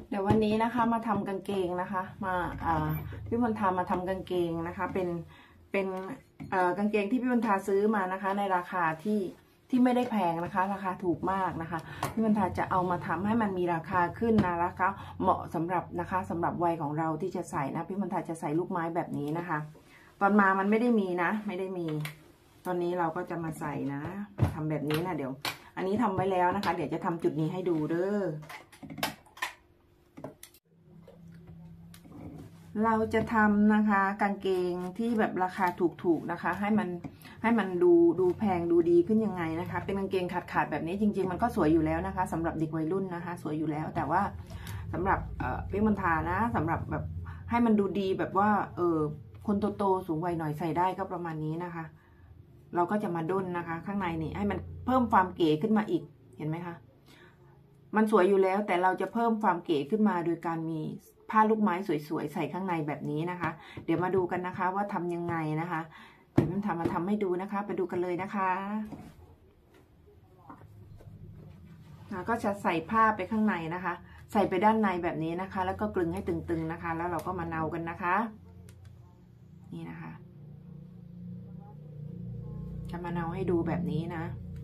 เดี๋ยววันนี้นะคะมาทำกางเกงนะคะพี่มณฑามาทำกางเกงนะคะเป็นกางเกงที่พี่มณฑาซื้อมานะคะในราคาที่ไม่ได้แพงนะคะราคาถูกมากนะคะพี่มณฑาจะเอามาทำให้มันมีราคาขึ้นนะคะเหมาะสำหรับนะคะสำหรับวัยของเราที่จะใส่นะพี่มณฑาจะใส่ลูกไม้แบบนี้นะคะตอนมามันไม่ได้มีนะไม่ได้มีตอนนี้เราก็จะมาใส่นะทำแบบนี้นะเดี๋ยวอันนี้ทำไว้แล้วนะคะเดี๋ยวจะทำจุดนี้ให้ดูเด้อเราจะทำนะคะกางเกงที่แบบราคาถูกๆนะคะให้มันดูแพงดูดีขึ้นยังไงนะคะเป็นกางเกงขาดแบบนี้จริงๆมันก็สวยอยู่แล้วนะคะสำหรับเด็กวัยรุ่นนะคะสวยอยู่แล้วแต่ว่าสำหรับพี่มณฑานะสำหรับแบบให้มันดูดีแบบว่าคนโตๆสูงวัยหน่อยใส่ได้ก็ประมาณนี้นะคะเราก็จะมาด้นนะคะข้างในนี่ให้มันเพิ่มความเก๋ขึ้นมาอีกเห็นไหมคะมันสวยอยู่แล้วแต่เราจะเพิ่มความเก๋ขึ้นมาโดยการมีผ้าลูกไม้สวยๆใส่ข้างในแบบนี้นะคะเดี๋ยวมาดูกันนะคะว่าทำยังไงนะคะเดี๋ยวมันมาทำให้ดูนะคะไปดูกันเลยนะคะก็จะใส่ผ้าไปข้างในนะคะใส่ไปด้านในแบบนี้นะคะแล้วก็กลึงให้ตึงๆนะคะแล้วเราก็มาเนากันนะคะนี่นะคะจะมาเนาให้ดูแบบนี้นะ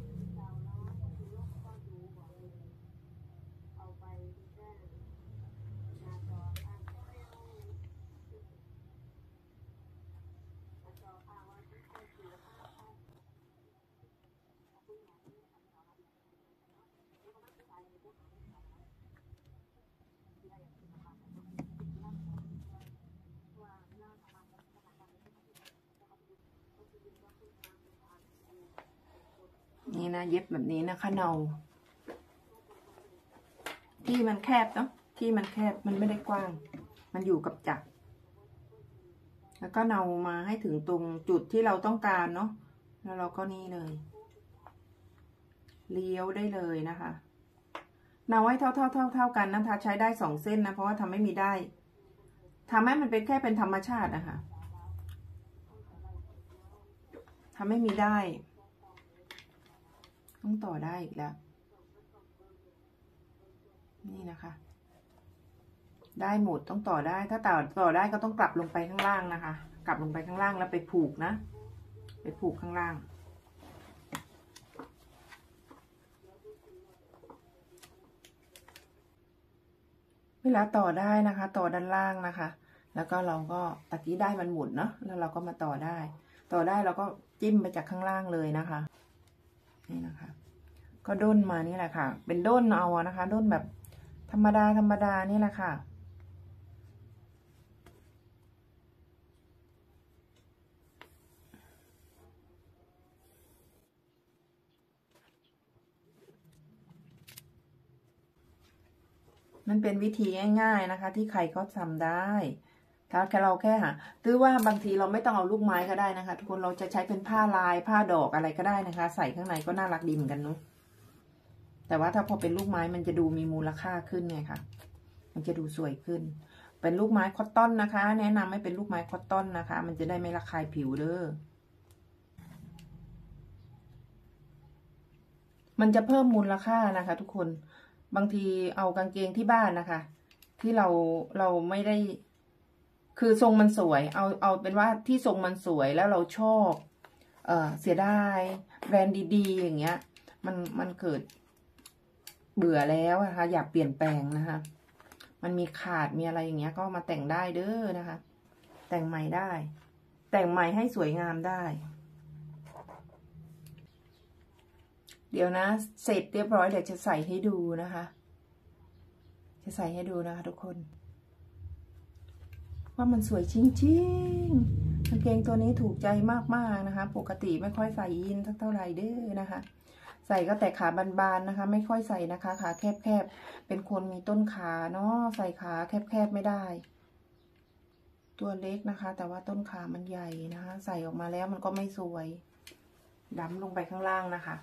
นี่นะเย็บแบบนี้นะคะเนาที่มันแคบเนาะที่มันแคบมันไม่ได้กว้างมันอยู่กับจักรแล้วก็เนามาให้ถึงตรงจุดที่เราต้องการเนาะแล้วเราก็นี่เลยเลี้ยวได้เลยนะคะเนาให้เท่ากันนะคะใช้ได้2เส้นนะเพราะว่าทำไม่มีได้ทำให้มันเป็นแค่เป็นธรรมชาตินะคะทำไม่มีได้ต้องต่อได้อีกแล้วนี่นะคะได้หมดต้องต่อได้ถ้าต่อได้ก็ต้องกลับลงไปข้างล่างนะคะกลับลงไปข้างล่างแล้วไปผูกนะไปผูกข้างล่างเวลาต่อได้นะคะต่อด้านล่างนะคะแล้วก็เราก็ตะกี้ได้มันหมุนเนาะแล้วเราก็มาต่อได้เราก็จิ้มไปจากข้างล่างเลยนะคะนี่นะคะก็ด้นมานี่แหละค่ะเป็นด้นเอานะคะด้นแบบธรรมดานี่แหละค่ะมันเป็นวิธีง่ายๆนะคะที่ใครก็ทำได้ถ้าแค่เราแค่หาหรือว่าบางทีเราไม่ต้องเอาลูกไม้ก็ได้นะคะทุกคนเราจะใช้เป็นผ้าลายผ้าดอกอะไรก็ได้นะคะใส่ข้างในก็น่ารักดีเหมือนกันเนาะแต่ว่าถ้าพอเป็นลูกไม้มันจะดูมีมูลค่าขึ้นไงค่ะมันจะดูสวยขึ้นเป็นลูกไม้คอตตอนนะคะแนะนำให้เป็นลูกไม้คอตตอนนะคะมันจะได้ไม่ระคายผิวเด้อมันจะเพิ่มมูลค่านะคะทุกคนบางทีเอากางเกงที่บ้านนะคะที่เราไม่ได้คือทรงมันสวยเอาเป็นว่าที่ทรงมันสวยแล้วเราชอบเสียดายแบรนด์ดีๆอย่างเงี้ยมันเกิดเบื่อแล้วนะคะอยากเปลี่ยนแปลงนะคะมันมีขาดมีอะไรอย่างเงี้ยก็มาแต่งได้เด้อนะคะแต่งใหม่ได้แต่งใหม่ให้สวยงามได้เดี๋ยวนะเสร็จเรียบร้อยเดี๋ยวจะใส่ให้ดูนะคะจะใส่ให้ดูนะคะทุกคนว่ามันสวยจริงๆกางเกงตัวนี้ถูกใจมากๆนะคะปกติไม่ค่อยใส่ยีนสักเท่าไหร่เด้อนะคะใส่ก็แต่ขาบานๆนะคะไม่ค่อยใส่นะคะขาแคบๆเป็นคนมีต้นขาเนาะใส่ขาแคบๆไม่ได้ตัวเล็กนะคะแต่ว่าต้นขามันใหญ่นะคะใส่ออกมาแล้วมันก็ไม่สวยดำลงไปข้างล่างนะคะ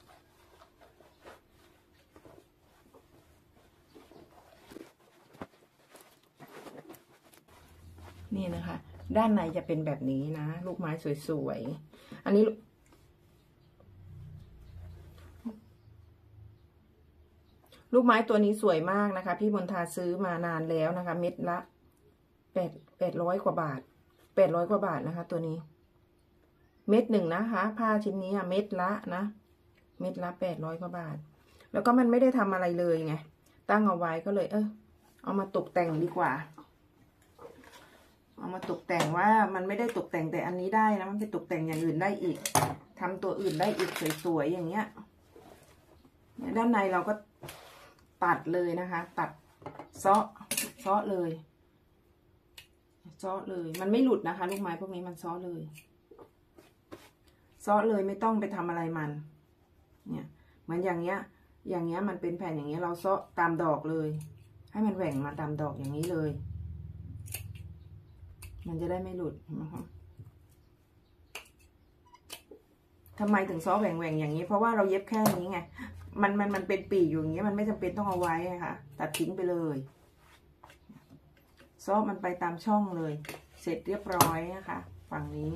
นี่นะคะด้านในจะเป็นแบบนี้นะลูกไม้สวยๆอันนี้ลูกไม้ตัวนี้สวยมากนะคะ พี่มนทาซื้อมานานแล้วนะคะ เม็ดละ800 กว่าบาท800 กว่าบาทนะคะ ตัวนี้ เม็ดหนึ่งนะคะผ้าชิ้นนี้เม็ดละนะเม็ดละ800 กว่าบาทแล้วก็มันไม่ได้ทำอะไรเลยไงตั้งเอาไว้ก็เลยเอามาตกแต่งดีกว่าเอามาตกแต่งว่ามันไม่ได้ตกแต่งแต่อันนี้ได้นะมันไปตกแต่งอย่างอื่นได้อีกทำตัวอื่นได้อีกสวยๆอย่างเงี้ยด้านในเราก็ตัดเลยนะคะตัดเซาะเลยมันไม่หลุดนะคะลูกไม้พวกนี้มันเซาะเลยไม่ต้องไปทำอะไรมันเนี่ยเหมือนอย่างเงี้ยมันเป็นแผ่นอย่างเงี้ยเราเซาะตามดอกเลยให้มันแหว่งมาตามดอกอย่างนี้เลยมันจะได้ไม่หลุดนะคะทำไมถึงเซาะแหว่งอย่างนี้เพราะว่าเราเย็บแค่นี้ไงมันเป็นปีกอยู่อย่างเงี้ยมันไม่จำเป็นต้องเอาไว้ค่ะตัดทิ้งไปเลยเซาะมันไปตามช่องเลยเสร็จเรียบร้อยนะคะฝั่งนี้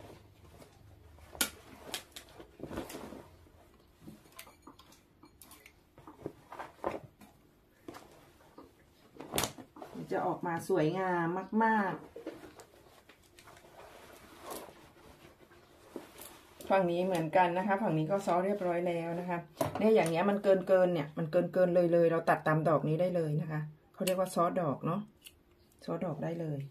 จะออกมาสวยงามมากๆฝั่งนี้เหมือนกันนะคะฝั่งนี้ก็ซ้อเรียบร้อยแล้วนะคะเนี่ยอย่างเงี้ยมันเกินเนี่ยมันเกินเลยเราตัดตามดอกนี้ได้เลยนะคะเขาเรียกว่าซ้อดอกเนาะซ้อดอกได้เลย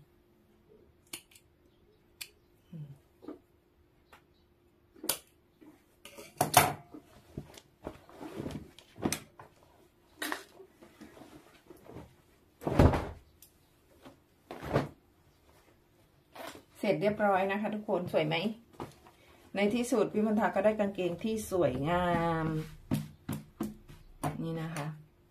เสร็จเรียบร้อยนะคะทุกคนสวยไหมในที่สุดพี่มนทาก็ได้กางเกงที่สวยงามนี่นะคะ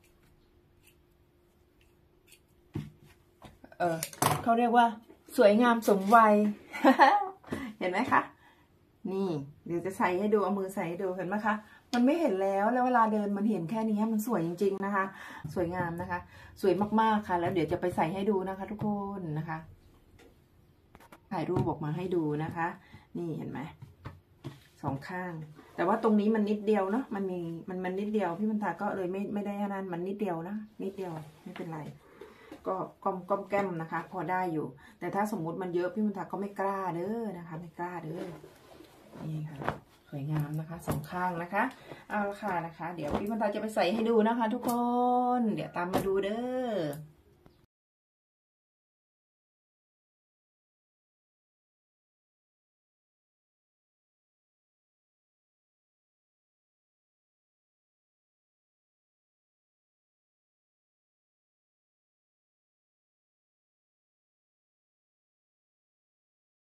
เขาเรียกว่าสวยงามสมวัย เห็นไหมคะนี่เดี๋ยวจะใส่ให้ดูเอามือใส่ให้ดูเห็นไหมคะมันไม่เห็นแล้วเวลาเดินมันเห็นแค่นี้มันสวยจริงๆนะคะสวยงามนะคะสวยมากๆค่ะแล้วเดี๋ยวจะไปใส่ให้ดูนะคะทุกคนนะคะถ่ายรูปออกมาให้ดูนะคะนี่เห็นไหมสองข้างแต่ว่าตรงนี้มันนิดเดียวเนาะมันนิดเดียวพี่มนทาก็เลยไม่ได้นั่นมันนิดเดียวนะนิดเดียวไม่เป็นไรก็ก้มแก้มนะคะพอได้อยู่แต่ถ้าสมมุติมันเยอะพี่มนทาก็ไม่กล้าเด้อนะคะไม่กล้าเด้อนี่ค่ะสวยงามนะคะสองข้างนะคะเอาละค่ะนะคะเดี๋ยวพี่มนทาจะไปใส่ให้ดูนะคะทุกคนเดี๋ยวตามมาดูเด้อ